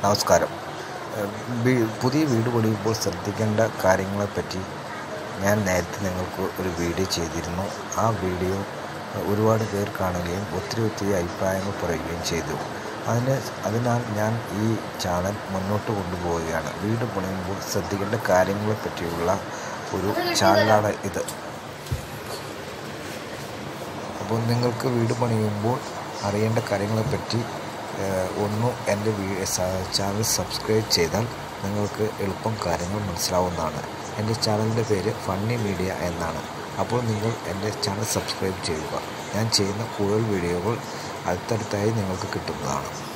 നമസ്കാരം. പുതിയ വീട് പണിയുമ്പോൾ ശ്രദ്ധിക്കേണ്ട കാര്യങ്ങളെപ്പറ്റി ഞാൻ നേരത്തെ നിങ്ങൾക്ക് ഒരു വീഡിയോ ചെയ്തിരുന്നു. ആ വീഡിയോ ഒരുപാട് പേർ കാണുകയും ഒത്തിരി അഭിപ്രായങ്ങൾ പറയുകയും ചെയ്തു. അതിനാൽ ഞാൻ ഈ ചാനൽ മുന്നോട്ട് കൊണ്ടുപോവുകയാണ്. വീട് പണിയുമ്പോൾ ശ്രദ്ധിക്കേണ്ട കാര്യങ്ങളെപ്പറ്റിയുള്ള ഒരു ചാനലാണ് ഇത്. അപ്പോൾ നിങ്ങൾക്ക് വീട് പണിയുമ്പോൾ അറിയേണ്ട കാര്യങ്ങളെപ്പറ്റി എൻ്റെ ചാനൽ സബ്സ്ക്രൈബ് ചെയ്താൽ നിങ്ങൾക്ക് എളുപ്പം കാര്യങ്ങൾ മനസ്സിലാവുന്നതാണ്. എൻ്റെ ചാനലിൻ്റെ പേര് ഫണ്ണി മീഡിയ എന്നാണ്. അപ്പോൾ നിങ്ങൾ എൻ്റെ ചാനൽ സബ്സ്ക്രൈബ് ചെയ്യുക. ഞാൻ ചെയ്യുന്ന കൂടുതൽ വീഡിയോകൾ അടുത്തടുത്തായി നിങ്ങൾക്ക് കിട്ടുന്നതാണ്.